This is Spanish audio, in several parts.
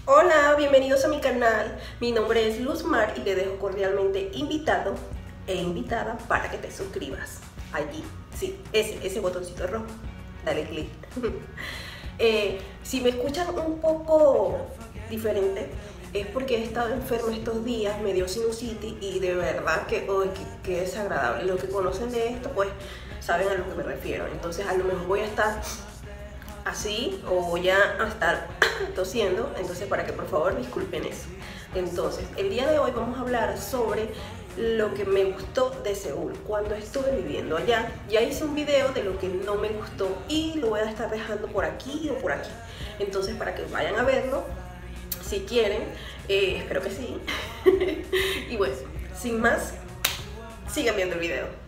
Hola, bienvenidos a mi canal. Mi nombre es Luzmar y te dejo cordialmente invitado e invitada para que te suscribas. Allí, sí, ese botoncito rojo. Dale click. Si me escuchan un poco diferente, es porque he estado enferma estos días, me dio sinusitis y de verdad que, oh, que desagradable. Los que conocen de esto, pues saben a lo que me refiero. Entonces, a lo mejor voy a estar así o voy a estar tosiendo, entonces para que por favor disculpen eso. Entonces, el día de hoy vamos a hablar sobre lo que me gustó de Seúl cuando estuve viviendo allá. Ya hice un video de lo que no me gustó y lo voy a estar dejando por aquí o por aquí. Entonces, para que vayan a verlo, si quieren, espero que sí. Y bueno, sin más, sigan viendo el video.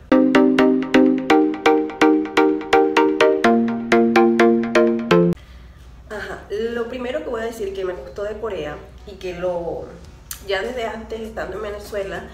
Lo primero que voy a decir que me gustó de Corea y que ya desde antes estando en Venezuela,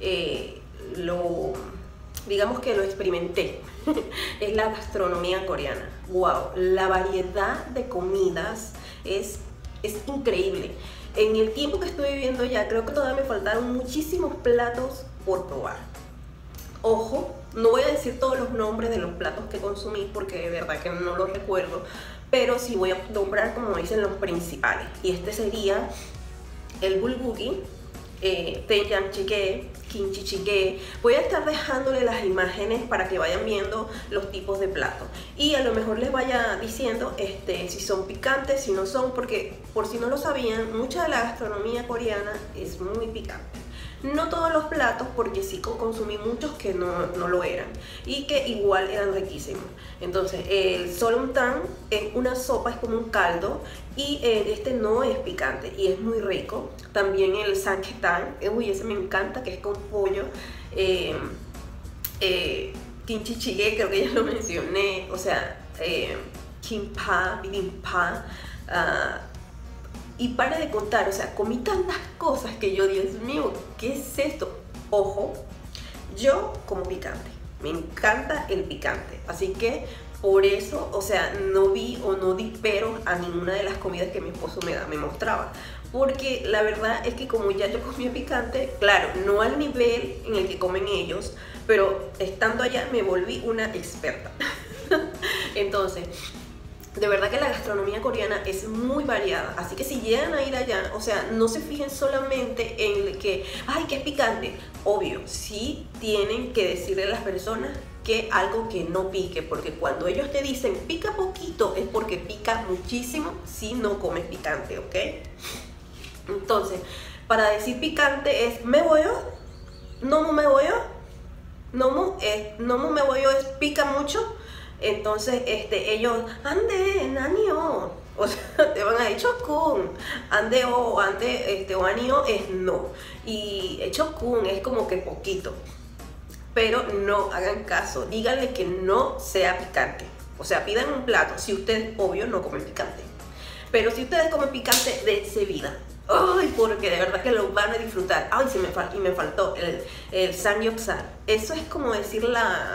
digamos que lo experimenté, es la gastronomía coreana. Wow, la variedad de comidas es increíble. En el tiempo que estoy viviendo allá, creo que todavía me faltaron muchísimos platos por probar. Ojo, no voy a decir todos los nombres de los platos que consumí porque de verdad que no los recuerdo, pero sí voy a nombrar, como dicen, los principales. Y este sería el bulgogi, 된장찌개, kimchi jjigae. Voy a estar dejándole las imágenes para que vayan viendo los tipos de platos y a lo mejor les vaya diciendo si son picantes, si no son, porque por si no lo sabían, mucha de la gastronomía coreana es muy picante. No todos los platos, porque sí consumí muchos que no lo eran y que igual eran riquísimos. Entonces, el solomtam es una sopa, es como un caldo y este no es picante y es muy rico. También el samgyetang, uy, ese me encanta, que es con pollo. Kimchi jjigae, creo que ya lo mencioné, o sea, kimbap, bibimbap. Y para de contar, o sea, comí tantas cosas que yo, Dios mío, ¿qué es esto? Ojo, yo como picante, me encanta el picante, así que por eso, o sea, no vi o no di pero a ninguna de las comidas que mi esposo me mostraba, porque la verdad es que como ya yo comía picante, claro, no al nivel en el que comen ellos, pero estando allá me volví una experta. Entonces, de verdad que la gastronomía coreana es muy variada, así que si llegan a ir allá, o sea, no se fijen solamente en el que, ay, que es picante. Obvio, sí tienen que decirle a las personas que algo que no pique, porque cuando ellos te dicen pica poquito, es porque pica muchísimo si no comes picante, ¿ok? Entonces, para decir picante es me voy, no me voy, no me voy, es pica mucho. Entonces, ellos, ande, nanio, o sea, te van a decir chokun, ande o anio es no, y chokun es como que poquito, pero no hagan caso, díganle que no sea picante, o sea, pidan un plato, si ustedes, obvio, no comen picante, pero si ustedes comen picante, dense vida. Ay, porque de verdad que lo van a disfrutar. Ay, me faltó el samgyeopsal. Eso es como decir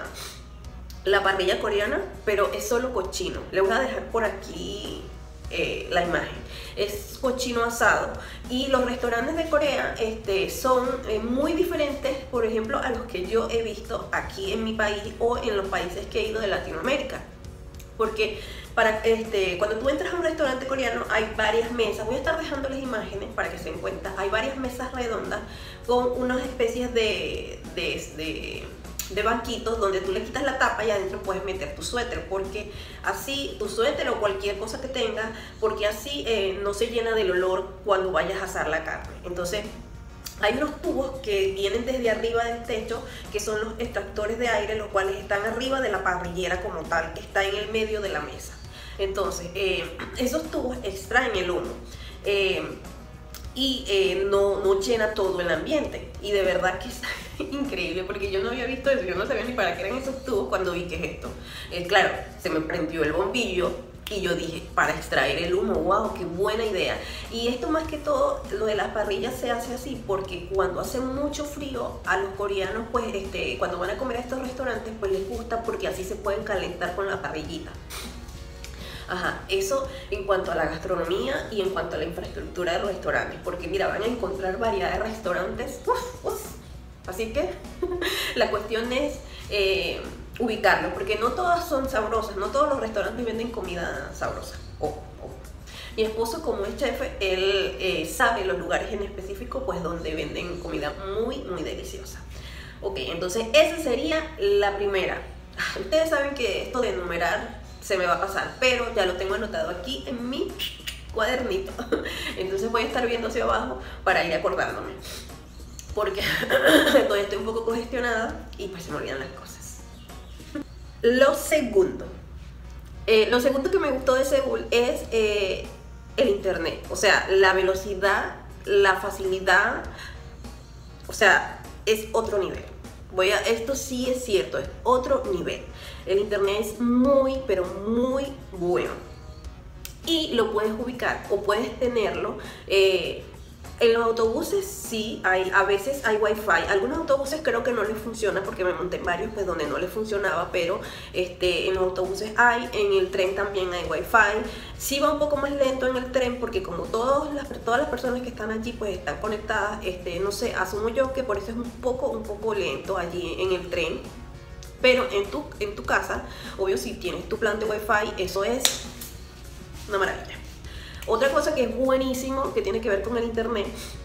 la parrilla coreana, pero es solo cochino. Le voy a dejar por aquí la imagen. Es cochino asado y los restaurantes de Corea son muy diferentes, por ejemplo, a los que yo he visto aquí en mi país o en los países que he ido de Latinoamérica. Porque cuando tú entras a un restaurante coreano hay varias mesas, voy a estar dejándoles imágenes para que se den cuenta, hay varias mesas redondas con unas especies de banquitos donde tú le quitas la tapa y adentro puedes meter tu suéter, porque así, tu suéter o cualquier cosa que tengas, porque así no se llena del olor cuando vayas a asar la carne. Entonces, hay unos tubos que vienen desde arriba del techo, que son los extractores de aire, los cuales están arriba de la parrillera como tal, que está en el medio de la mesa. Entonces, esos tubos extraen el humo. No llena todo el ambiente, y de verdad que es increíble porque yo no había visto eso, yo no sabía ni para qué eran esos tubos cuando vi que es esto. Claro, se me prendió el bombillo y yo dije, para extraer el humo, wow, qué buena idea. Y esto más que todo, lo de las parrillas se hace así porque cuando hace mucho frío a los coreanos, pues cuando van a comer a estos restaurantes, pues les gusta porque así se pueden calentar con la parrillita. Ajá, eso en cuanto a la gastronomía y en cuanto a la infraestructura de los restaurantes, porque mira, van a encontrar variedad de restaurantes, así que la cuestión es ubicarlo, porque no todas son sabrosas, no todos los restaurantes venden comida sabrosa. Mi esposo, como es chef, él sabe los lugares en específico pues donde venden comida muy muy deliciosa. Ok, entonces esa sería la primera. Ustedes saben que esto de enumerar se me va a pasar, pero ya lo tengo anotado aquí en mi cuadernito. Entonces voy a estar viendo hacia abajo para ir acordándome, porque todavía estoy un poco congestionada y pues se me olvidan las cosas. Lo segundo que me gustó de Seúl es el internet, o sea, la velocidad, la facilidad, o sea, es otro nivel. Esto sí es cierto, es otro nivel. El internet es muy, pero muy bueno. Y lo puedes ubicar o puedes tenerlo. En los autobuses sí, a veces hay wifi. Algunos autobuses creo que no les funciona porque me monté en varios pues donde no les funcionaba, pero en los autobuses hay, en el tren también hay wifi. Sí va un poco más lento en el tren porque como todas las personas que están allí pues están conectadas, no sé, asumo yo que por eso es un poco lento allí en el tren. Pero en tu casa, obvio, si tienes tu plan de wifi, eso es una maravilla. Otra cosa que es buenísimo, que tiene que ver con el internet,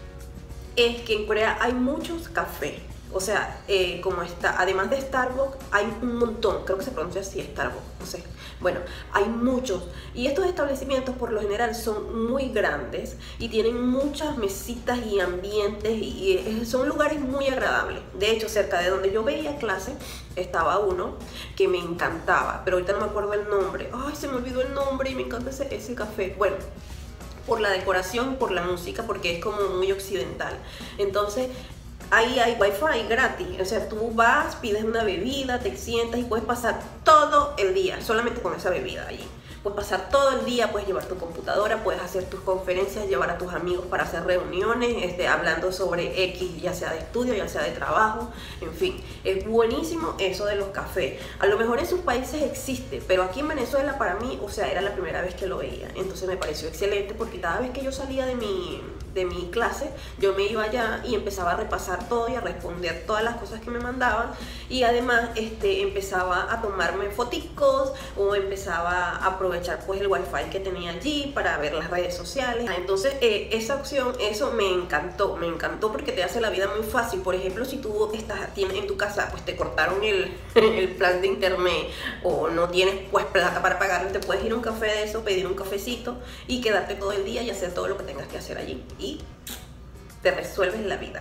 es que en Corea hay muchos cafés. O sea, como está, además de Starbucks, hay un montón, creo que se pronuncia así, Starbucks, no sé. Bueno, hay muchos. Y estos establecimientos por lo general son muy grandes y tienen muchas mesitas y ambientes y son lugares muy agradables. De hecho, cerca de donde yo veía clase estaba uno que me encantaba, pero ahorita no me acuerdo el nombre. Ay, se me olvidó el nombre y me encanta ese café. Bueno, por la decoración, por la música, porque es como muy occidental. Entonces, ahí hay wifi gratis, o sea, tú vas, pides una bebida, te sientas y puedes pasar todo el día solamente con esa bebida allí. Puedes pasar todo el día, puedes llevar tu computadora, puedes hacer tus conferencias, llevar a tus amigos para hacer reuniones, hablando sobre X, ya sea de estudio, ya sea de trabajo, en fin. Es buenísimo eso de los cafés. A lo mejor en sus países existe, pero aquí en Venezuela para mí, o sea, era la primera vez que lo veía. Entonces me pareció excelente porque cada vez que yo salía de mi clase, yo me iba allá y empezaba a repasar todo y a responder todas las cosas que me mandaban, y además empezaba a tomarme foticos o empezaba a aprovechar pues el wifi que tenía allí para ver las redes sociales. Entonces esa opción, eso me encantó porque te hace la vida muy fácil. Por ejemplo, si tú tienes en tu casa, pues te cortaron el plan de internet o no tienes pues plata para pagarlo, te puedes ir a un café de eso, pedir un cafecito y quedarte todo el día y hacer todo lo que tengas que hacer allí y te resuelves la vida.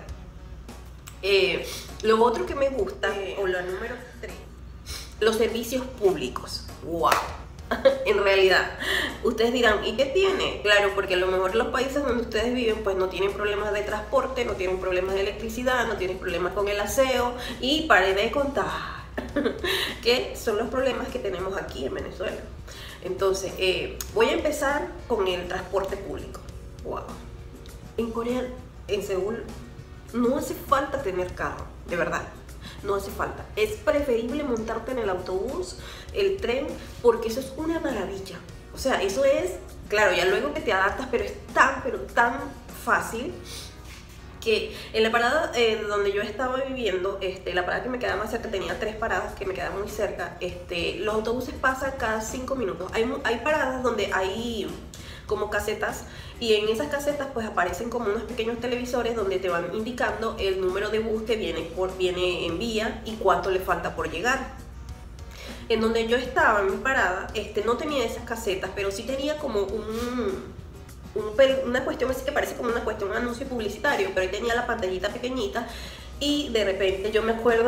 Lo otro que me gusta, o lo número 3, los servicios públicos. ¡Wow! En realidad, ustedes dirán, ¿y qué tiene? Claro, porque a lo mejor los países donde ustedes viven pues no tienen problemas de transporte, no tienen problemas de electricidad, no tienen problemas con el aseo, y paré de contar que son los problemas que tenemos aquí en Venezuela. Entonces, voy a empezar con el transporte público. ¡Wow! En Corea, en Seúl, no hace falta tener carro, de verdad. No hace falta. Es preferible montarte en el autobús, el tren, porque eso es una maravilla. O sea, eso es, claro, ya luego que te adaptas, pero es tan fácil que en la parada donde yo estaba viviendo, la parada que me quedaba más cerca, tenía 3 paradas que me quedaban muy cerca, los autobuses pasan cada 5 minutos. Hay paradas donde hay como casetas, y en esas casetas pues aparecen como unos pequeños televisores donde te van indicando el número de bus que viene en vía y cuánto le falta por llegar. En donde yo estaba en mi parada, no tenía esas casetas, pero sí tenía como una cuestión así que parece como una cuestión, un anuncio publicitario, pero ahí tenía la pantallita pequeñita y de repente yo me acuerdo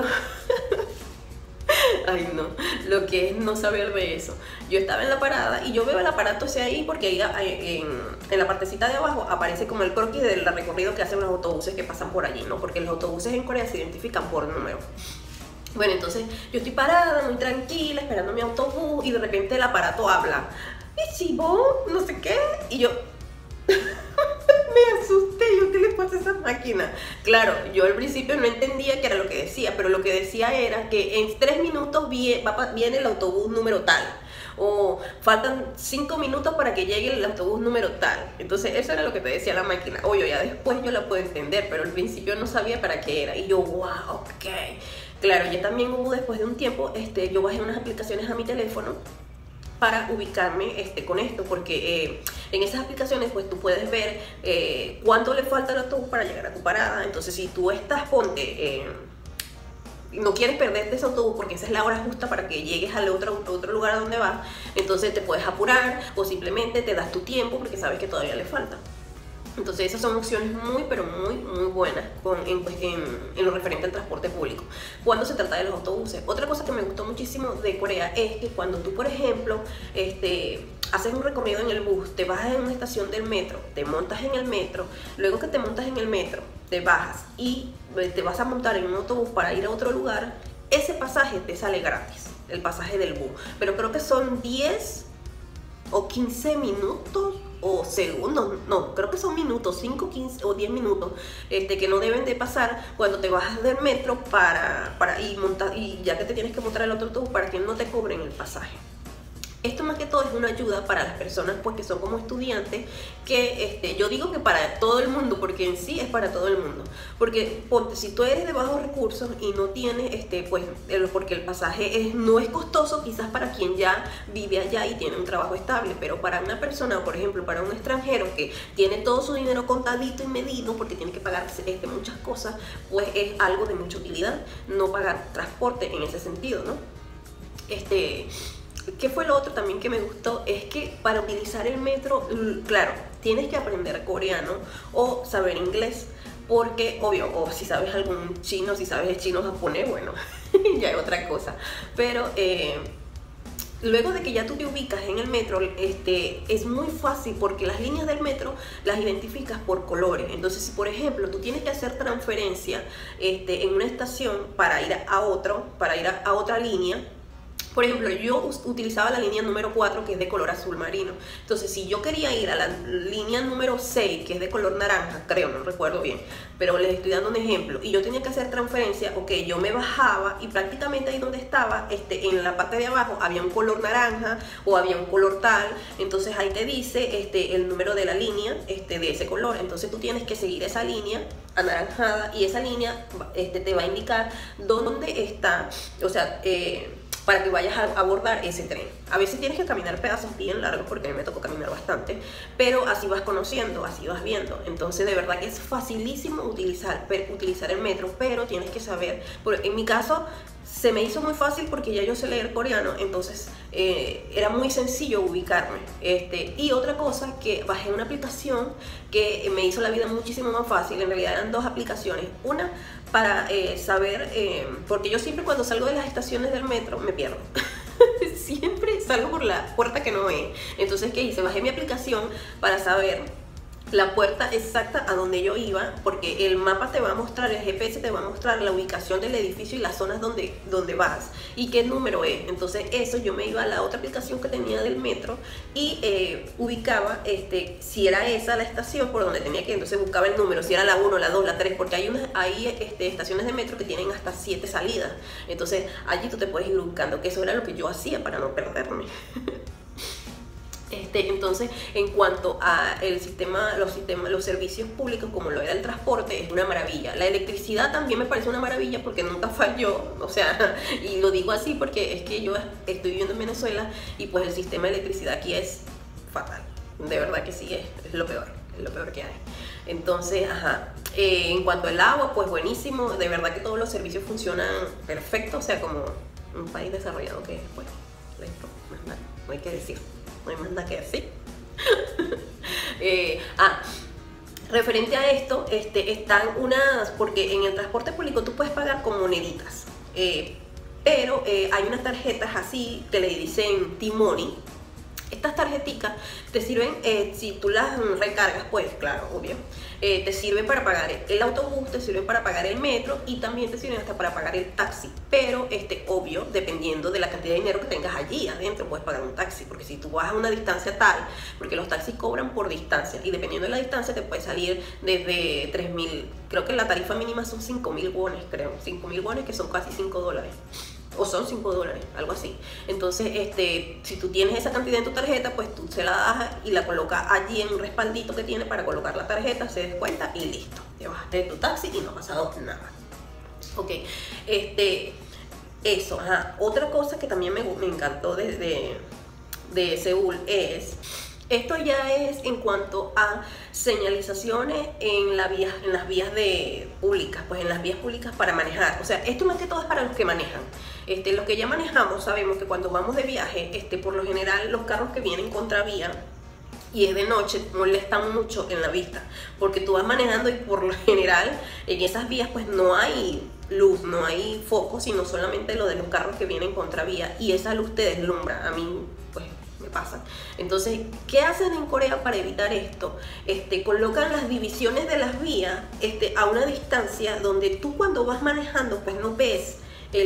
ay no, lo que es no saber de eso. Yo estaba en la parada y yo veo el aparato ese ahí porque ahí en la partecita de abajo aparece como el croquis del recorrido que hacen los autobuses que pasan por allí, ¿no? Porque los autobuses en Corea se identifican por número. Bueno, entonces yo estoy parada, muy tranquila, esperando mi autobús, y de repente el aparato habla. ¿Y si vos? No sé qué. Y yo me asusté. Yo, ¿qué le pasa a esa máquina? Claro, yo al principio no entendía qué era lo que decía, pero lo que decía era que en 3 minutos viene el autobús número tal. o faltan 5 minutos para que llegue el autobús número tal. Entonces eso era lo que te decía la máquina. Oye, ya después yo la puedo entender, pero al principio no sabía para qué era. Y yo, wow, ok. Claro, yo también hubo después de un tiempo, yo bajé unas aplicaciones a mi teléfono para ubicarme con esto, porque en esas aplicaciones pues tú puedes ver cuánto le falta al autobús para llegar a tu parada. Entonces si tú estás, ponte, no quieres perderte ese autobús porque esa es la hora justa para que llegues al otro lugar a donde vas, entonces te puedes apurar o simplemente te das tu tiempo porque sabes que todavía le falta. Entonces esas son opciones muy, pero muy buenas en lo referente al transporte público cuando se trata de los autobuses. Otra cosa que me gustó muchísimo de Corea es que cuando tú, por ejemplo, haces un recorrido en el bus, te bajas en una estación del metro, te montas en el metro, luego que te montas en el metro, te bajas y te vas a montar en un autobús para ir a otro lugar, ese pasaje te sale gratis, el pasaje del bus. Pero creo que son 10 o 15 minutos o segundos, no, creo que son minutos, 5, 15 o 10 minutos que no deben de pasar cuando te bajas del metro y ya que te tienes que montar el otro autobús para que no te cobren el pasaje. Esto más que todo es una ayuda para las personas pues que son como estudiantes, que yo digo que para todo el mundo, porque en sí es para todo el mundo, porque ponte, si tú eres de bajos recursos y no tienes porque el pasaje no es costoso quizás para quien ya vive allá y tiene un trabajo estable, pero para una persona, por ejemplo para un extranjero que tiene todo su dinero contadito y medido porque tiene que pagar muchas cosas, pues es algo de mucha utilidad no pagar transporte en ese sentido, ¿no? ¿Qué fue lo otro también que me gustó? Es que para utilizar el metro, claro, tienes que aprender coreano o saber inglés, porque obvio, o si sabes algún chino, si sabes chino japonés, bueno, ya es otra cosa. Pero luego de que ya tú te ubicas en el metro, es muy fácil porque las líneas del metro las identificas por colores. Entonces, si por ejemplo tú tienes que hacer transferencia en una estación para ir a otra línea. Por ejemplo, yo utilizaba la línea número 4, que es de color azul marino. Entonces, si yo quería ir a la línea número 6, que es de color naranja, creo, no recuerdo bien, pero les estoy dando un ejemplo, y yo tenía que hacer transferencia, ok, yo me bajaba y prácticamente ahí donde estaba, en la parte de abajo, había un color naranja o había un color tal, entonces ahí te dice el número de la línea de ese color. Entonces tú tienes que seguir esa línea anaranjada y esa línea te va a indicar dónde está, o sea, para que vayas a abordar ese tren. A veces tienes que caminar pedazos bien largos, porque a mí me tocó caminar bastante, pero así vas conociendo, así vas viendo. Entonces de verdad que es facilísimo utilizar el metro, pero tienes que saber, en mi caso se me hizo muy fácil porque ya yo sé leer coreano, entonces era muy sencillo ubicarme. Y otra cosa, que bajé una aplicación que me hizo la vida muchísimo más fácil. En realidad eran dos aplicaciones. Una para saber, porque yo siempre cuando salgo de las estaciones del metro me pierdo. Siempre salgo por la puerta que no es. Entonces, ¿qué hice? Bajé mi aplicación para saber la puerta exacta a donde yo iba, porque el mapa te va a mostrar, el GPS te va a mostrar la ubicación del edificio y las zonas donde vas y qué número es. Entonces eso, yo me iba a la otra aplicación que tenía del metro y ubicaba si era esa la estación por donde tenía que ir. Entonces buscaba el número, si era la 1, la 2, la 3, porque hay estaciones de metro que tienen hasta 7 salidas. Entonces allí tú te puedes ir buscando, que eso era lo que yo hacía para no perderme. Entonces, en cuanto a los servicios públicos, como lo era el transporte, es una maravilla. La electricidad también me parece una maravilla porque nunca falló, o sea, y lo digo así porque es que yo estoy viviendo en Venezuela y pues el sistema de electricidad aquí es fatal. De verdad que sí, es lo peor que hay. Entonces, en cuanto al agua, pues buenísimo. De verdad que todos los servicios funcionan perfecto, o sea, como un país desarrollado que es, pues, listo, más nada, no hay que decir. No hay más nada que decir. Referente a esto, están porque en el transporte público tú puedes pagar con moneditas, pero hay unas tarjetas así que le dicen T-Money. Estas tarjeticas te sirven, si tú las recargas, pues claro, obvio, te sirven para pagar el autobús, te sirven para pagar el metro y también te sirven hasta para pagar el taxi. Pero obvio, dependiendo de la cantidad de dinero que tengas allí adentro, puedes pagar un taxi, porque si tú vas a una distancia tal, porque los taxis cobran por distancia y dependiendo de la distancia te puede salir desde 3.000, creo que la tarifa mínima son 5.000 wones, creo, 5.000 wones, que son casi $5. o son $5, algo así. Entonces, si tú tienes esa cantidad en tu tarjeta, pues tú se la das y la colocas allí en un respaldito que tiene para colocar la tarjeta, se descuenta y listo. Te bajaste de tu taxi y no ha pasado nada. Ok, eso, ajá. Otra cosa que también me encantó de Seúl es... Esto ya es en cuanto a señalizaciones en las vías públicas, pues en las vías públicas para manejar. O sea, esto más que todo es para los que manejan. Los que ya manejamos sabemos que cuando vamos de viaje, por lo general los carros que vienen contravía y es de noche molestan mucho en la vista, porque tú vas manejando y por lo general en esas vías pues no hay luz, no hay foco, sino solamente lo de los carros que vienen contravía y esa luz te deslumbra. A mí pues me pasa. Entonces, ¿qué hacen en Corea para evitar esto? Colocan las divisiones de las vías a una distancia donde tú cuando vas manejando pues no ves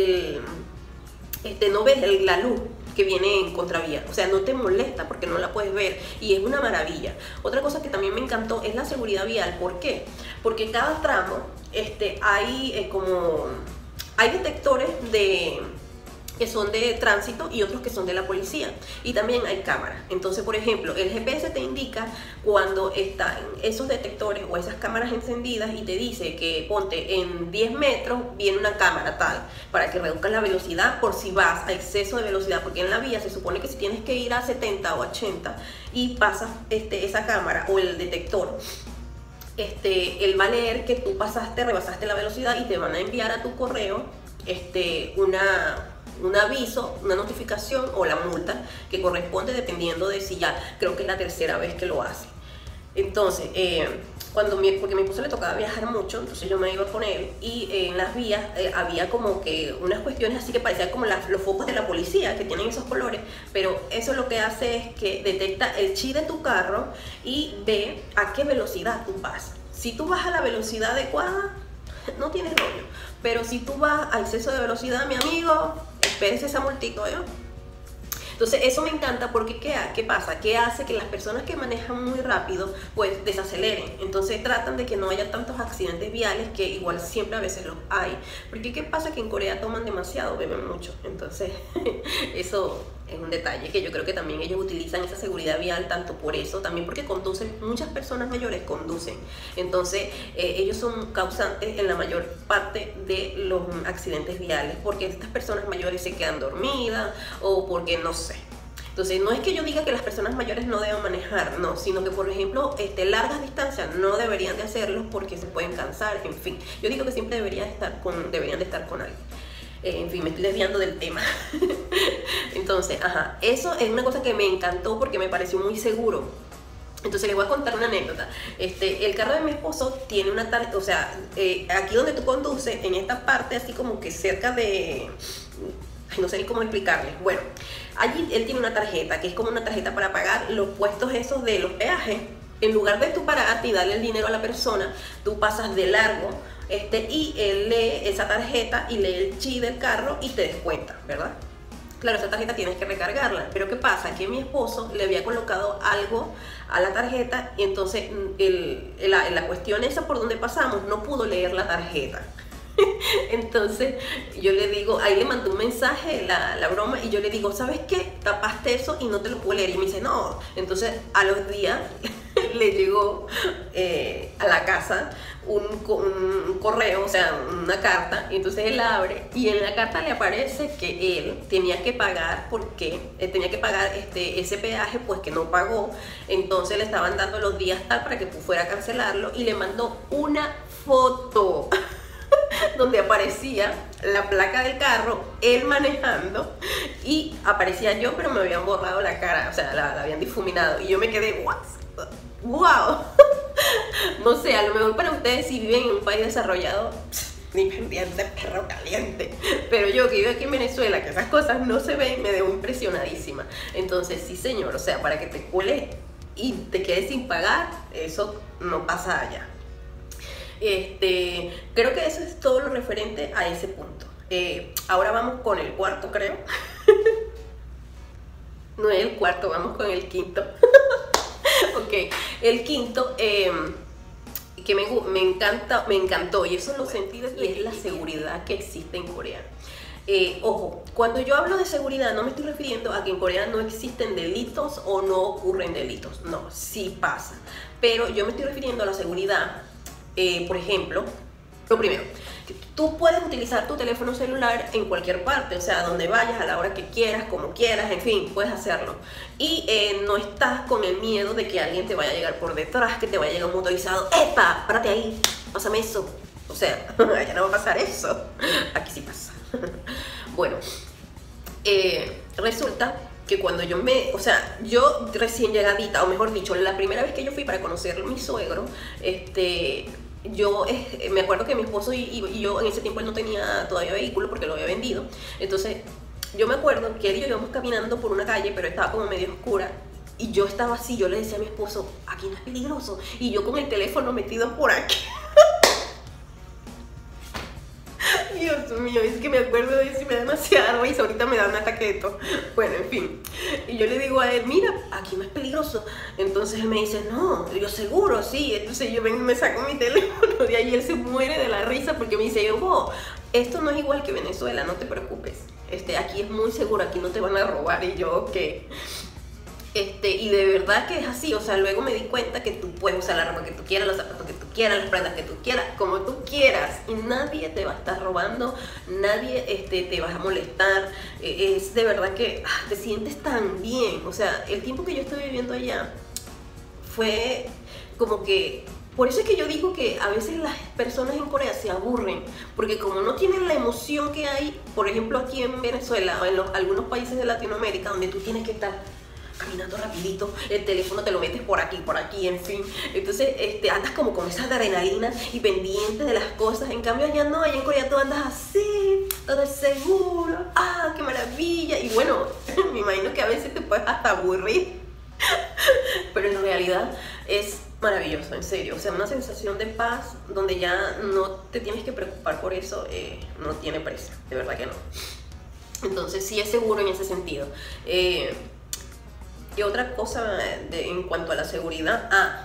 la luz que viene en contravía, o sea, no te molesta porque no la puedes ver y es una maravilla. Otra cosa que también me encantó es la seguridad vial. ¿Por qué? Porque cada tramo hay detectores que son de tránsito y otros que son de la policía, y también hay cámaras. Entonces, por ejemplo, el GPS te indica cuando están esos detectores o esas cámaras encendidas y te dice que ponte en 10 metros viene una cámara tal, para que reduzcas la velocidad por si vas a exceso de velocidad, porque en la vía se supone que si tienes que ir a 70 o 80 y pasas esa cámara o el detector, él va a leer que tú rebasaste la velocidad y te van a enviar a tu correo un aviso, una notificación o la multa que corresponde dependiendo de si ya, creo que es la tercera vez que lo hace. Entonces, porque a mi esposo le tocaba viajar mucho, entonces yo me iba con él y en las vías había como que unas cuestiones así que parecían como los focos de la policía que tienen esos colores, pero eso lo que hace es que detecta el chi de tu carro y ve a qué velocidad tú vas. Si tú vas a la velocidad adecuada, no tienes rollo, pero si tú vas a exceso de velocidad, mi amigo, espérese esa multito, ¿eh? Entonces eso me encanta porque ¿qué pasa? Que hace que las personas que manejan muy rápido pues desaceleren. Entonces tratan de que no haya tantos accidentes viales, que igual siempre a veces los hay. Porque ¿qué pasa? Que en Corea toman demasiado, beben mucho. Entonces eso es un detalle que yo creo que también ellos utilizan esa seguridad vial, tanto por eso, también porque conducen, muchas personas mayores conducen. Entonces ellos son causantes en la mayor parte de los accidentes viales, porque estas personas mayores se quedan dormidas o porque no sé. Entonces no es que yo diga que las personas mayores no deben manejar, no, sino que por ejemplo largas distancias no deberían de hacerlo porque se pueden cansar, en fin. Yo digo que siempre deberían de estar con alguien. En fin, me estoy desviando del tema. Entonces, ajá, eso es una cosa que me encantó porque me pareció muy seguro. Entonces les voy a contar una anécdota. El carro de mi esposo tiene una tarjeta, o sea, aquí donde tú conduces, en esta parte así como que cerca de... no sé ni cómo explicarles. Bueno, allí él tiene una tarjeta, que es como una tarjeta para pagar los puestos esos de los peajes. En lugar de tú pararte y darle el dinero a la persona, tú pasas de largo y él lee esa tarjeta y lee el chi del carro y te descuenta, ¿verdad? Claro, esa tarjeta tienes que recargarla, pero ¿qué pasa? Que mi esposo le había colocado algo a la tarjeta y entonces la cuestión esa por donde pasamos no pudo leer la tarjeta. Entonces yo le digo, ahí le mandé un mensaje, la broma, y yo le digo, ¿sabes qué? Tapaste eso y no te lo puedo leer. Y me dice, no. Entonces a los días le llegó a la casa un correo, o sea, una carta, y entonces él la abre y en la carta le aparece que él tenía que pagar ese peaje pues que no pagó. Entonces le estaban dando los días tal para que fuera a cancelarlo y le mandó una foto donde aparecía la placa del carro, él manejando, y aparecía yo, pero me habían borrado la cara, o sea, la habían difuminado, y yo me quedé, wow. No sé, a lo mejor para ustedes si viven en un país desarrollado, ni pendiente perro caliente, pero yo que vivo aquí en Venezuela, que esas cosas no se ven, me debo impresionadísima. Entonces sí señor, o sea, para que te cueles y te quedes sin pagar, eso no pasa allá. Creo que eso es todo lo referente a ese punto. Ahora vamos con el cuarto, creo. No es el cuarto, vamos con el quinto. Ok, el quinto que me encantó, y eso lo sentí, y es la seguridad que existe en Corea. Ojo, cuando yo hablo de seguridad no me estoy refiriendo a que en Corea no existen delitos o no ocurren delitos. No, sí pasa. Pero yo me estoy refiriendo a la seguridad, por ejemplo, lo primero, tú puedes utilizar tu teléfono celular en cualquier parte, o sea, donde vayas, a la hora que quieras, como quieras, en fin, puedes hacerlo. Y no estás con el miedo de que alguien te vaya a llegar por detrás, que te vaya a llegar un motorizado. ¡Epa! ¡Párate ahí! Pásame eso. O sea, ya no va a pasar eso. Aquí sí pasa. Bueno, resulta que cuando o sea, yo recién llegadita, o mejor dicho, la primera vez que yo fui para conocer a mi suegro, yo me acuerdo que mi esposo y yo en ese tiempo él no tenía todavía vehículo porque lo había vendido. Entonces yo me acuerdo que él y yo íbamos caminando por una calle, pero estaba como medio oscura, y yo estaba así, yo le decía a mi esposo, aquí no es peligroso, y yo con el teléfono metido por aquí. Dios mío, es que me acuerdo de eso y me da demasiada risa, ahorita me da un ataque de tos. Bueno, en fin, y yo le digo a él, mira, aquí no es peligroso. Entonces él me dice, no, yo seguro, sí. Entonces yo me saco mi teléfono de ahí, él se muere de la risa porque me dice, oh, esto no es igual que Venezuela, no te preocupes, aquí es muy seguro, aquí no te van a robar. Y yo, ok. Y de verdad que es así, o sea, luego me di cuenta que tú puedes usar la ropa que tú quieras, los zapatos que tú quieras, las prendas que tú quieras, como tú quieras, y nadie te va a estar robando, nadie te va a molestar. Es de verdad que te sientes tan bien. O sea, el tiempo que yo estuve viviendo allá fue como que... Por eso es que yo digo que a veces las personas en Corea se aburren, porque como no tienen la emoción que hay, por ejemplo, aquí en Venezuela o en algunos países de Latinoamérica, donde tú tienes que estar caminando rapidito, el teléfono te lo metes por aquí, en fin. Entonces andas como con esa adrenalina y pendiente de las cosas. En cambio allá no, allá en Corea tú andas así, todo es seguro, ¡ah, qué maravilla! Y bueno, me imagino que a veces te puedes hasta aburrir, pero en realidad es maravilloso, en serio. O sea, una sensación de paz donde ya no te tienes que preocupar por eso, no tiene precio, de verdad que no. Entonces sí es seguro en ese sentido. Y otra cosa en cuanto a la seguridad,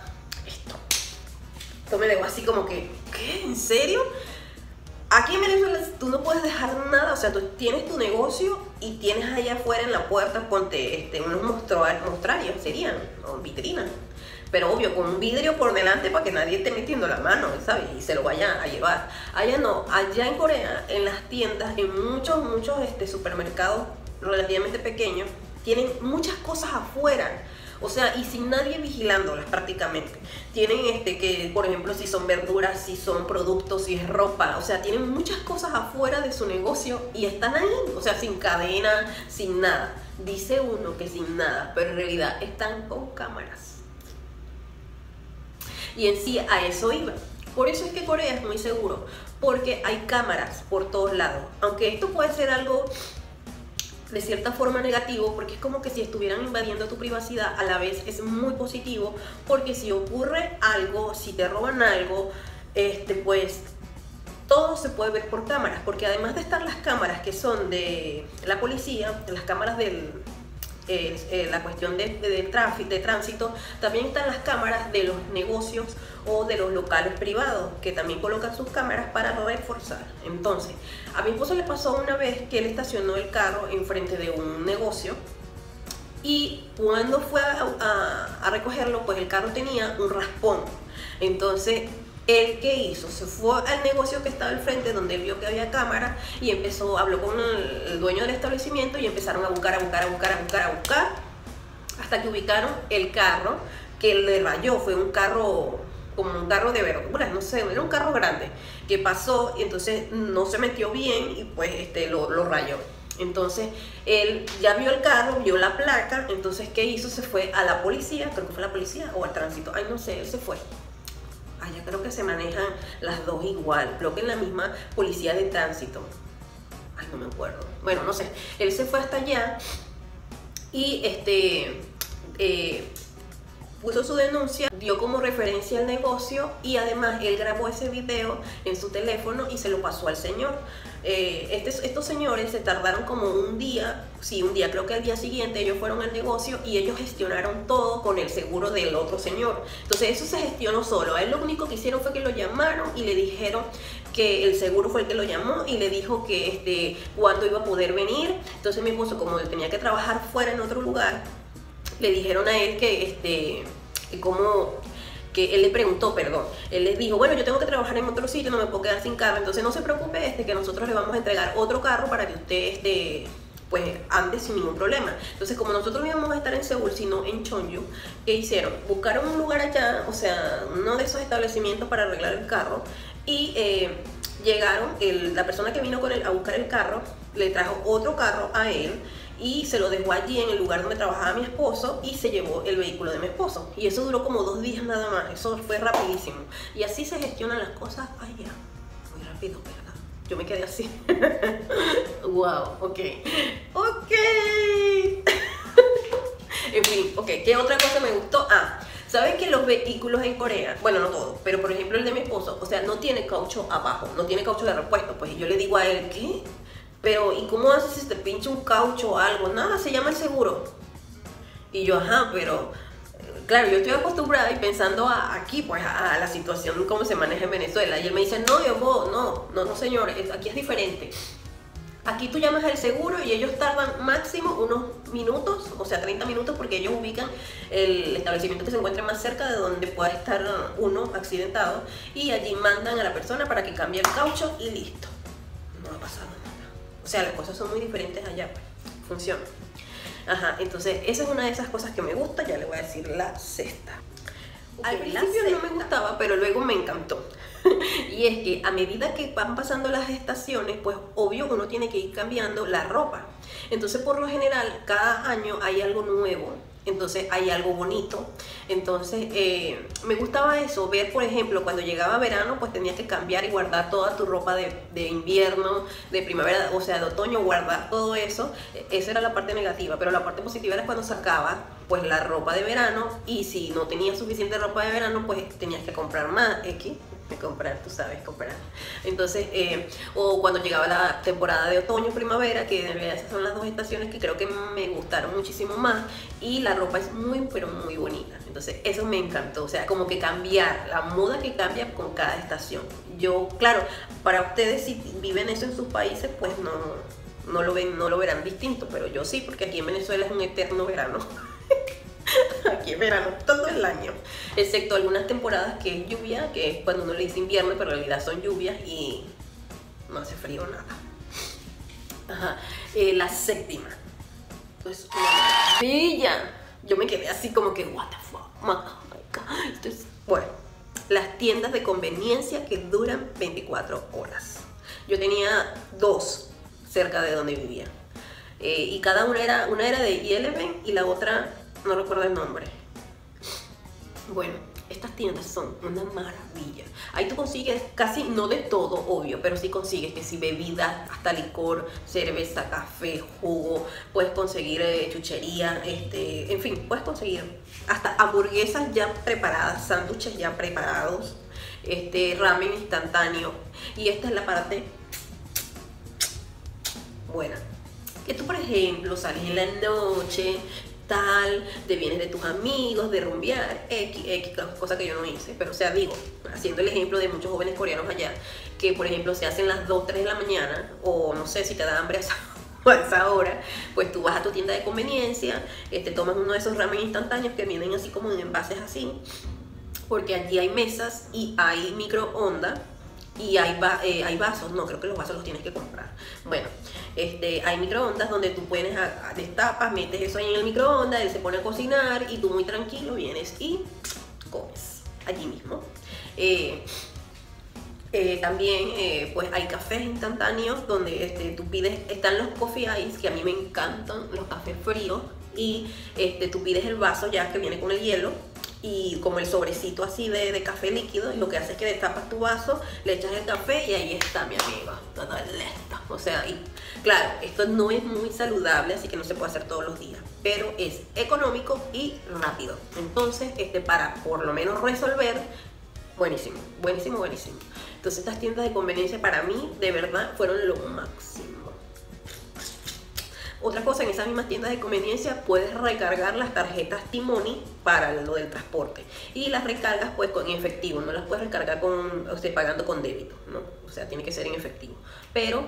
esto me dejó así como que, ¿qué? ¿En serio? Aquí en Venezuela tú no puedes dejar nada, o sea, tú tienes tu negocio y tienes allá afuera en la puerta, ponte unos mostrarios, serían, o vitrinas, pero obvio, con un vidrio por delante para que nadie esté metiendo la mano, ¿sabes? Y se lo vaya a llevar. Allá no, allá en Corea, en las tiendas, en muchos supermercados relativamente pequeños, tienen muchas cosas afuera, o sea, y sin nadie vigilándolas prácticamente. Tienen que, por ejemplo, si son verduras, si son productos, si es ropa, o sea, tienen muchas cosas afuera de su negocio y están ahí, o sea, sin cadena, sin nada. Dice uno que sin nada, pero en realidad están con cámaras. Y en sí a eso iba. Por eso es que Corea es muy seguro, porque hay cámaras por todos lados. Aunque esto puede ser algo de cierta forma negativo, porque es como que si estuvieran invadiendo tu privacidad, a la vez es muy positivo, porque si ocurre algo, si te roban algo, pues todo se puede ver por cámaras, porque además de estar las cámaras que son de la policía, las cámaras la cuestión de tránsito, también están las cámaras de los negocios o de los locales privados, que también colocan sus cámaras para reforzar. Entonces, a mi esposo le pasó una vez que él estacionó el carro enfrente de un negocio, y cuando fue a recogerlo, pues el carro tenía un raspón. Entonces, ¿él qué hizo? Se fue al negocio que estaba al frente, donde él vio que había cámara, y habló con el dueño del establecimiento y empezaron a buscar, hasta que ubicaron el carro que le rayó. Fue un carro, como un carro de verduras, no sé, era un carro grande, que pasó y entonces no se metió bien y pues lo rayó. Entonces él ya vio el carro, vio la placa, entonces ¿qué hizo? Se fue a la policía, creo que fue la policía o al tránsito, ay no sé, él se fue. Allá creo que se manejan las dos igual, creo que en la misma policía de tránsito. Ay, no me acuerdo. Bueno, no sé. Él se fue hasta allá y puso su denuncia, dio como referencia al negocio y además él grabó ese video en su teléfono y se lo pasó al señor. Estos señores se tardaron como un día, creo que al día siguiente ellos fueron al negocio y ellos gestionaron todo con el seguro del otro señor. Entonces eso se gestionó solo. A él lo único que hicieron fue que lo llamaron y le dijeron que el seguro fue el que lo llamó y le dijo que cuándo iba a poder venir. Entonces mi esposo, como él tenía que trabajar fuera en otro lugar, le dijeron a él que él le preguntó, él le dijo, bueno, yo tengo que trabajar en otro sitio, no me puedo quedar sin carro, entonces no se preocupe, que nosotros le vamos a entregar otro carro para que usted, pues, ande sin ningún problema. Entonces, como nosotros no íbamos a estar en Seúl, sino en Cheonggyu, ¿qué hicieron? Buscaron un lugar allá, o sea, uno de esos establecimientos para arreglar el carro, y llegaron, la persona que vino con él a buscar el carro, le trajo otro carro a él, y se lo dejó allí en el lugar donde trabajaba mi esposo y se llevó el vehículo de mi esposo. Y eso duró como 2 días nada más, eso fue rapidísimo. Y así se gestionan las cosas allá, muy rápido, ¿verdad? Yo me quedé así. Wow, ok. En fin, ok, ¿qué otra cosa me gustó? ¿Sabes que los vehículos en Corea, bueno, no todos, pero por ejemplo el de mi esposo, o sea, no tiene caucho abajo, no tiene caucho de repuesto? Pues yo le digo a él, ¿qué? Pero, ¿y cómo haces si te pincha un caucho o algo? Nada, se llama el seguro. Y yo, pero... Claro, yo estoy acostumbrada y pensando aquí, pues, a la situación, cómo se maneja en Venezuela. Y él me dice, no, señor, aquí es diferente. Aquí tú llamas al seguro y ellos tardan máximo unos minutos, o sea, 30 minutos, porque ellos ubican el establecimiento que se encuentre más cerca de donde pueda estar uno accidentado. Y allí mandan a la persona para que cambie el caucho y listo. No ha pasado nada. O sea, las cosas son muy diferentes allá, pues, funciona. Entonces esa es una de esas cosas que me gusta, ya le voy a decir la sexta. Al principio no me gustaba, pero luego me encantó. Y es que a medida que van pasando las estaciones, pues obvio uno tiene que ir cambiando la ropa. Entonces por lo general, cada año hay algo nuevo. Entonces hay algo bonito. Entonces me gustaba eso, ver por ejemplo cuando llegaba verano, pues tenías que cambiar y guardar toda tu ropa de invierno, de primavera, o sea de otoño, guardar todo eso. Esa era la parte negativa, pero la parte positiva era cuando sacaba pues la ropa de verano, y si no tenías suficiente ropa de verano, pues tenías que comprar más, tú sabes comprar. Entonces, o cuando llegaba la temporada de otoño, primavera, que en realidad esas son las dos estaciones que creo que me gustaron muchísimo más, y la ropa es muy, pero muy bonita. Entonces, eso me encantó, o sea, como que cambiar, la moda que cambia con cada estación. Yo, claro, para ustedes si viven eso en sus países, pues no lo verán distinto, pero yo sí, porque aquí en Venezuela es un eterno verano. Aquí es verano todo el año, excepto algunas temporadas que es lluvia, que es cuando uno le dice invierno, pero en realidad son lluvias y no hace frío nada. La séptima, pues una maravilla. Yo me quedé así como que what the fuck, oh my God. Entonces, bueno, las tiendas de conveniencia que duran 24 horas. Yo tenía 2 cerca de donde vivía, y cada una era de Eleven y la otra no recuerdo el nombre. Bueno, estas tiendas son una maravilla. Ahí tú consigues casi, no de todo, obvio, pero sí consigues que si bebidas, hasta licor, cerveza, café, jugo, puedes conseguir chuchería, en fin, puedes conseguir hasta hamburguesas ya preparadas, sándwiches ya preparados, ramen instantáneo. Y esta es la parte buena. Que tú, por ejemplo, sales en la noche, te vienes de tus amigos, de rumbear, cosa que yo no hice, pero o sea, digo, haciendo el ejemplo de muchos jóvenes coreanos allá, que por ejemplo se hacen las 2, 3 de la mañana, o no sé si te da hambre a esa hora, pues tú vas a tu tienda de conveniencia, tomas uno de esos ramen instantáneos que vienen así como en envases así, porque allí hay mesas y hay microondas, y hay vasos, no, creo que los vasos los tienes que comprar. Bueno, hay microondas donde tú pones, destapas, metes eso ahí en el microondas, él se pone a cocinar y tú muy tranquilo vienes y comes allí mismo. También pues hay cafés instantáneos donde tú pides, están los coffee ice, que a mí me encantan los cafés fríos, y tú pides el vaso ya que viene con el hielo, y como el sobrecito así de café líquido, y lo que hace es que destapas tu vaso, le echas el café y ahí está, mi amigo, todo listo. O sea, y claro, esto no es muy saludable, así que no se puede hacer todos los días, pero es económico y rápido. Entonces, para por lo menos resolver, buenísimo, buenísimo, buenísimo. Entonces estas tiendas de conveniencia para mí de verdad fueron lo máximo. Otra cosa, en esas mismas tiendas de conveniencia puedes recargar las tarjetas T-Money para lo del transporte, y las recargas pues con efectivo, no las puedes recargar con, o sea, pagando con débito, ¿no? O sea, tiene que ser en efectivo, pero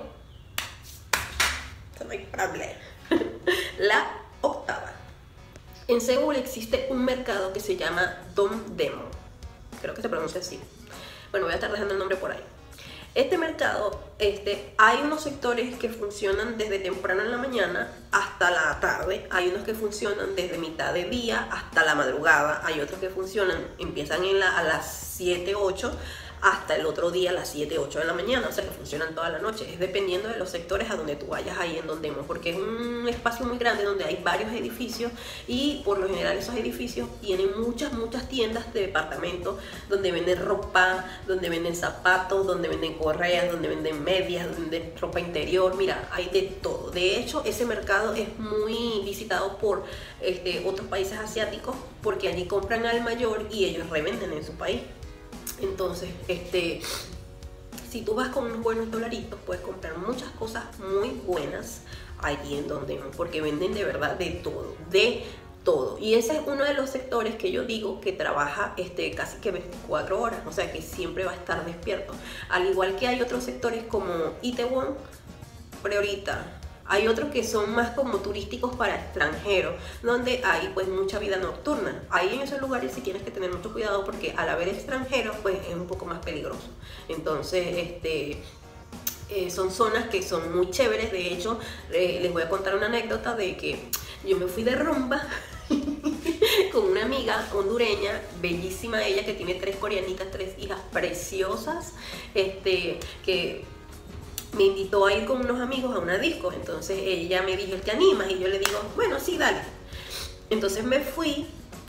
no hay problema. La octava, en Seúl existe un mercado que se llama Dongdaemun, creo que se pronuncia así, bueno, voy a estar dejando el nombre por ahí. Este mercado, hay unos sectores que funcionan desde temprano en la mañana hasta la tarde, hay unos que funcionan desde mitad de día hasta la madrugada, hay otros que funcionan, empiezan a las 7, 8 hasta el otro día a las 7, 8 de la mañana, o sea que funcionan toda la noche, es dependiendo de los sectores a donde tú vayas ahí en Dongdaemun, porque es un espacio muy grande donde hay varios edificios, y por lo general esos edificios tienen muchas tiendas de departamentos donde venden ropa, donde venden zapatos, donde venden correas, donde venden medias, donde venden ropa interior, mira, hay de todo. De hecho, ese mercado es muy visitado por otros países asiáticos, porque allí compran al mayor y ellos revenden en su país. Entonces, si tú vas con unos buenos dolaritos, puedes comprar muchas cosas muy buenas allí en Dongdaemun, porque venden de verdad de todo, de todo. Y ese es uno de los sectores que yo digo que trabaja casi que 24 horas, o sea que siempre va a estar despierto. Al igual que hay otros sectores como Itaewon, pero ahorita hay otros que son más como turísticos para extranjeros, donde hay pues mucha vida nocturna. Ahí en esos lugares sí tienes que tener mucho cuidado, porque al haber extranjeros pues es un poco más peligroso. Entonces, son zonas que son muy chéveres. De hecho, les voy a contar una anécdota de que yo me fui de rumba con una amiga hondureña, bellísima ella, que tiene 3 coreanitas, 3 hijas preciosas, que me invitó a ir con unos amigos a una disco. Entonces ella me dijo, ¿te animas? Y yo le digo, bueno, sí, dale. Entonces me fui,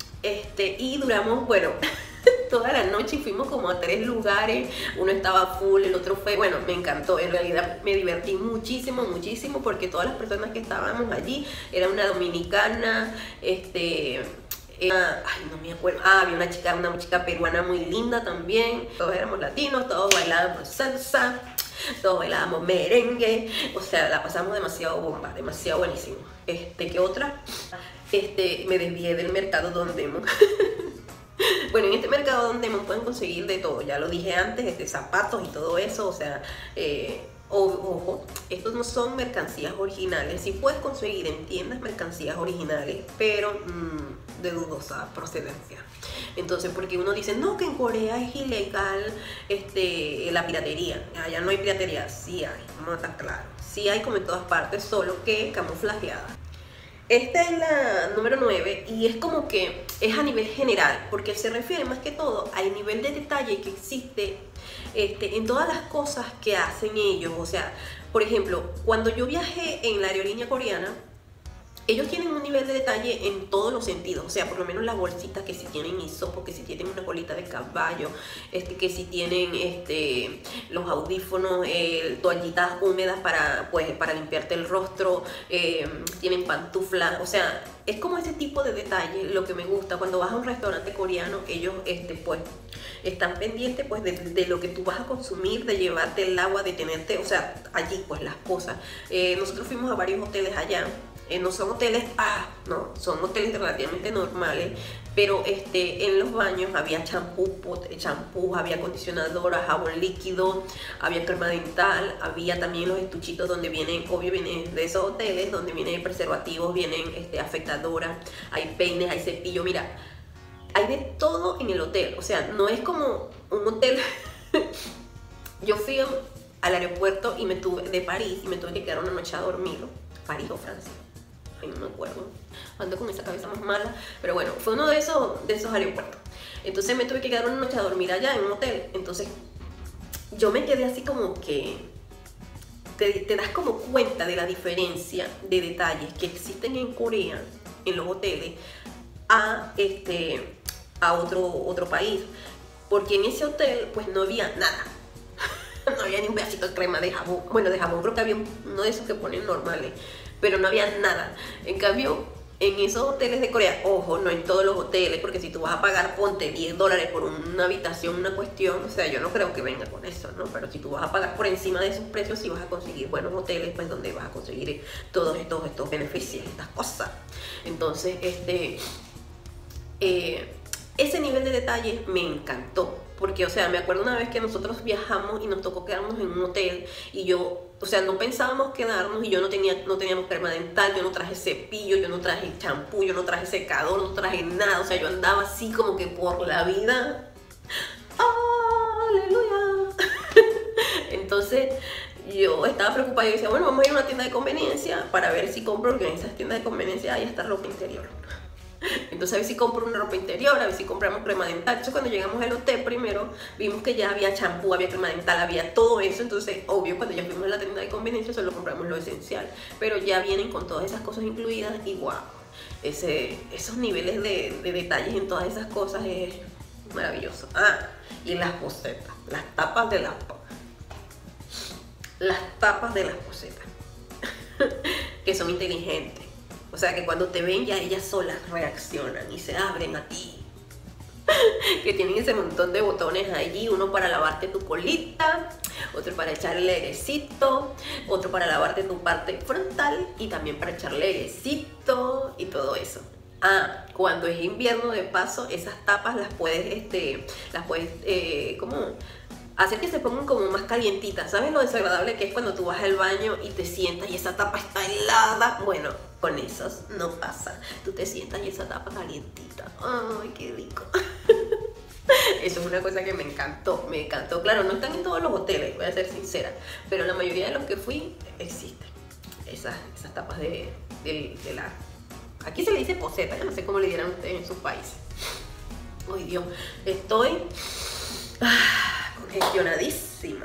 y duramos, bueno, toda la noche, y fuimos como a 3 lugares. Uno estaba full, el otro fue, bueno, me encantó. En realidad me divertí muchísimo, muchísimo, porque todas las personas que estábamos allí, era una dominicana, ay, no me acuerdo, había una chica peruana muy linda también. Todos éramos latinos, todos bailábamos salsa, todos bailábamos merengue, o sea, la pasamos demasiado bomba, demasiado buenísimo. ¿Qué otra? Me desvié del mercado Dongdaemun. Bueno, en este mercado Dongdaemun pueden conseguir de todo, ya lo dije antes, zapatos y todo eso, o sea, ojo, estos no son mercancías originales. Sí puedes conseguir en tiendas mercancías originales, pero de dudosa procedencia. Entonces, porque uno dice, no, que en Corea es ilegal la piratería. Allá no hay piratería. Sí hay, vamos a estar claros. Sí hay, como en todas partes, solo que camuflajeada. Esta es la número 9, y es como que es a nivel general, porque se refiere más que todo al nivel de detalle que existe en todas las cosas que hacen ellos. O sea, por ejemplo, cuando yo viajé en la aerolínea coreana, ellos tienen un nivel de detalle en todos los sentidos. O sea, por lo menos las bolsitas, que si tienen hisopo, que si tienen una colita de caballo, que si tienen los audífonos, toallitas húmedas para limpiarte el rostro, tienen pantuflas. O sea, es como ese tipo de detalle lo que me gusta. Cuando vas a un restaurante coreano, ellos pues están pendientes pues de lo que tú vas a consumir, de llevarte el agua, de tenerte, o sea, allí pues las cosas. Nosotros fuimos a varios hoteles allá. No son hoteles, no, son hoteles relativamente normales, pero en los baños había champú, había acondicionador, jabón líquido, había crema dental, había también los estuchitos donde vienen, obvio vienen de esos hoteles, donde vienen preservativos, vienen afectadoras, hay peines, hay cepillo, mira, hay de todo en el hotel. O sea, no es como un hotel. Yo fui al aeropuerto de París, y me tuve que quedar una noche a dormir. París o Francia, ay, no me acuerdo, ando con esa cabeza más mala, pero bueno, fue uno de esos aeropuertos. Entonces me tuve que quedar una noche a dormir allá en un hotel. Entonces yo me quedé así como que te das como cuenta de la diferencia de detalles que existen en Corea, en los hoteles, a a otro país, porque en ese hotel pues no había nada. No había ni un pedacito de crema de jabón. Bueno, de jabón creo que había uno de esos que ponen normales, pero no había nada. En cambio, en esos hoteles de Corea, ojo, no en todos los hoteles, porque si tú vas a pagar, ponte $10 por una habitación, una cuestión, o sea, yo no creo que venga con eso, ¿no? Pero si tú vas a pagar por encima de esos precios, sí vas a conseguir buenos hoteles, pues donde vas a conseguir todos estos beneficios, estas cosas. Entonces, ese nivel de detalle me encantó. Porque, o sea, me acuerdo una vez que nosotros viajamos y nos tocó quedarnos en un hotel y yo, o sea, no pensábamos quedarnos y yo no teníamos crema dental, yo no traje cepillo, yo no traje champú, yo no traje secador, no traje nada, o sea, yo andaba así como que por la vida. ¡Aleluya! Entonces, yo estaba preocupada y decía, bueno, vamos a ir a una tienda de conveniencia para ver si compro, porque en esas tiendas de conveniencia hay hasta ropa interior. Entonces a ver si compro una ropa interior, a ver si compramos crema dental. Entonces cuando llegamos al hotel primero vimos que ya había champú, había crema dental, había todo eso. Entonces obvio cuando ya fuimos a la tienda de conveniencia solo compramos lo esencial, pero ya vienen con todas esas cosas incluidas y wow, esos niveles de detalles en todas esas cosas es maravilloso. Y las posetas, las tapas de las posetas que son inteligentes. O sea, que cuando te ven ya ellas solas reaccionan y se abren a ti. Que tienen ese montón de botones allí, uno para lavarte tu colita, otro para echarle airecito, otro para lavarte tu parte frontal y también para echarle airecito y todo eso. Cuando es invierno de paso, esas tapas las puedes, ¿cómo? Hacer que se pongan como más calientitas. ¿Sabes lo desagradable que es cuando tú vas al baño y te sientas y esa tapa está helada? Bueno, con esas no pasa. Tú te sientas y esa tapa calientita. ¡Ay, qué rico! Eso es una cosa que me encantó, me encantó. Claro, no están en todos los hoteles, voy a ser sincera, pero la mayoría de los que fui existen. Esas tapas de la... Aquí se le dice poseta, yo no sé cómo le dirán ustedes en sus países. ¡Ay, Dios! Estoy... congestionadísima.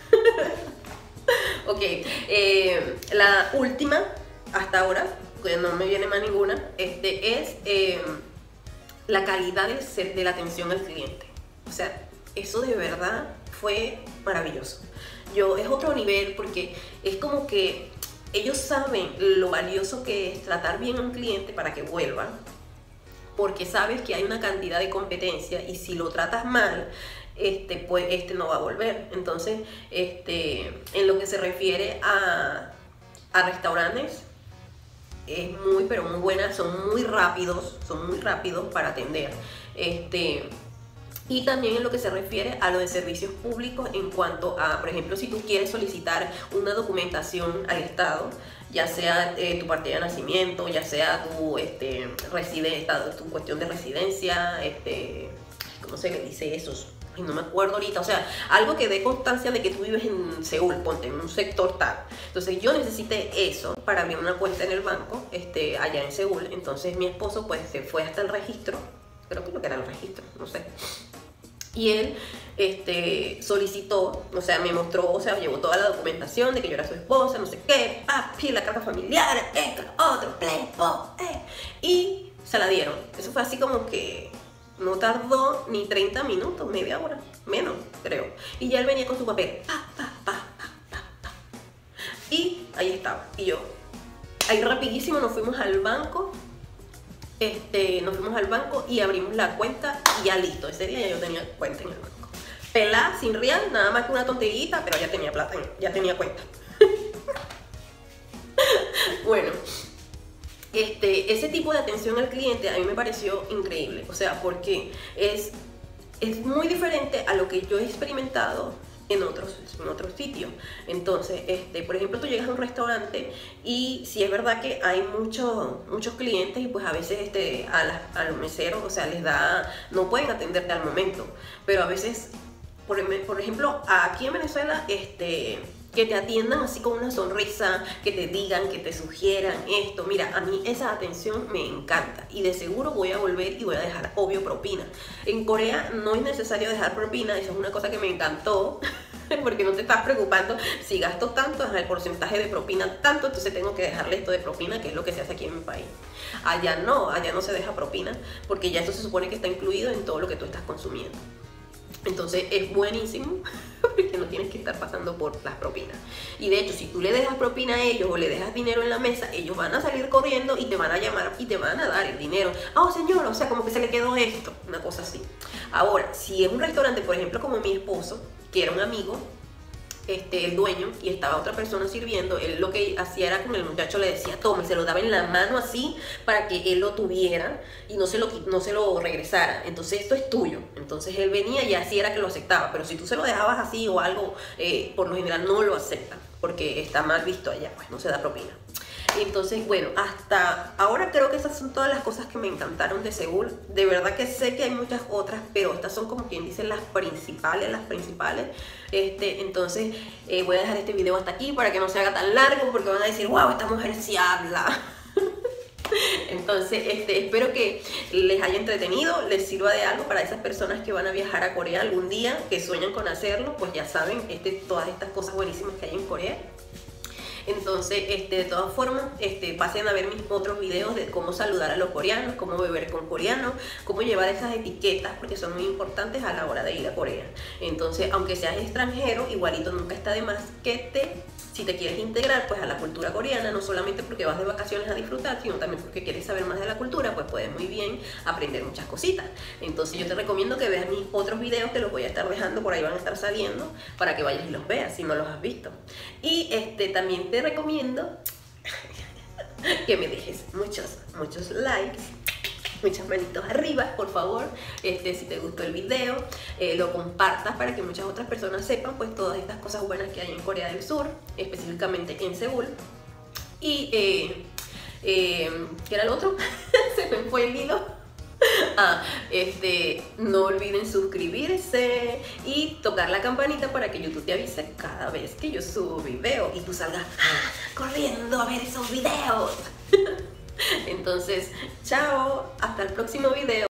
Ok, la última hasta ahora, que no me viene más ninguna, es la calidad de la atención al cliente. O sea, eso de verdad fue maravilloso. Es otro nivel porque es como que ellos saben lo valioso que es tratar bien a un cliente para que vuelva, porque sabes que hay una cantidad de competencia y si lo tratas mal, pues no va a volver. Entonces, en lo que se refiere a restaurantes, es muy, pero muy buena, son muy rápidos para atender. Y también en lo que se refiere a lo de servicios públicos en cuanto a, por ejemplo, si tú quieres solicitar una documentación al Estado, ya sea tu partida de nacimiento, ya sea tu tu cuestión de residencia, ¿cómo se le dice eso? Y no me acuerdo ahorita, o sea, algo que dé constancia de que tú vives en Seúl, ponte, en un sector tal. Entonces yo necesité eso para abrir una cuenta en el banco, allá en Seúl. Entonces mi esposo pues se fue hasta el registro, creo que era el registro, no sé. Y él solicitó, o sea, me mostró, o sea, llevó toda la documentación de que yo era su esposa, no sé qué, papi, la carta familiar, esto, otro, play, y se la dieron. Eso fue así como que no tardó ni 30 minutos, media hora, menos, creo. Y ya él venía con su papel, y ahí estaba. Y yo, ahí rapidísimo nos fuimos al banco. Nos fuimos al banco y abrimos la cuenta y ya listo. Ese día ya yo tenía cuenta en el banco. Pelada, sin real, nada más que una tonterita, pero ya tenía plata, ya tenía cuenta. Bueno, ese tipo de atención al cliente a mí me pareció increíble. O sea, porque es muy diferente a lo que yo he experimentado en otros sitios. Entonces, por ejemplo, tú llegas a un restaurante y si es verdad que hay muchos clientes y pues a veces a los meseros, o sea, no pueden atenderte al momento, pero a veces, por ejemplo, aquí en Venezuela, que te atiendan así con una sonrisa, que te digan, que te sugieran esto. Mira, a mí esa atención me encanta y de seguro voy a volver y voy a dejar, obvio, propina. En Corea no es necesario dejar propina, eso es una cosa que me encantó. porque no te estás preocupando si gasto tanto, es el porcentaje de propina tanto, entonces tengo que dejarle esto de propina, que es lo que se hace aquí en mi país. Allá no se deja propina, porque ya esto se supone que está incluido en todo lo que tú estás consumiendo. Entonces es buenísimo porque no tienes que estar pasando por las propinas. Y de hecho, si tú le dejas propina a ellos o le dejas dinero en la mesa, ellos van a salir corriendo y te van a llamar y te van a dar el dinero. Oh, señor, o sea, como que se le quedó esto, una cosa así. Ahora, si es un restaurante, por ejemplo, como mi esposo, que era un amigo, el dueño, y estaba otra persona sirviendo, él lo que hacía era con el muchacho le decía toma, y se lo daba en la mano así para que él lo tuviera y no se lo regresara. Entonces esto es tuyo. Entonces él venía y así era que lo aceptaba, pero si tú se lo dejabas así o algo, por lo general no lo aceptan porque está mal visto allá, pues no se da propina. Entonces, bueno, hasta ahora creo que esas son todas las cosas que me encantaron de Seúl. De verdad que sé que hay muchas otras, pero estas son como quien dice las principales, Entonces, voy a dejar este video hasta aquí para que no se haga tan largo, porque van a decir, wow, esta mujer sí habla. Entonces, espero que les haya entretenido, les sirva de algo para esas personas que van a viajar a Corea algún día, que sueñan con hacerlo, pues ya saben, todas estas cosas buenísimas que hay en Corea. Entonces, de todas formas, pasen a ver mis otros videos de cómo saludar a los coreanos, cómo beber con coreanos, cómo llevar esas etiquetas, porque son muy importantes a la hora de ir a Corea. Entonces, aunque seas extranjero, igualito nunca está de más que si te quieres integrar pues a la cultura coreana, no solamente porque vas de vacaciones a disfrutar, sino también porque quieres saber más de la cultura, pues puedes muy bien aprender muchas cositas. Entonces yo te recomiendo que veas mis otros videos, que los voy a estar dejando, por ahí van a estar saliendo, para que vayas y los veas si no los has visto. Y también te recomiendo que me dejes muchos likes, muchas manitos arriba, por favor. Si te gustó el video, lo compartas para que muchas otras personas sepan pues todas estas cosas buenas que hay en Corea del Sur, específicamente en Seúl. Y ¿qué era el otro? Se me fue el hilo. No olviden suscribirse y tocar la campanita para que YouTube te avise cada vez que yo subo video y tú salgas corriendo a ver esos videos. Entonces, chao, hasta el próximo video.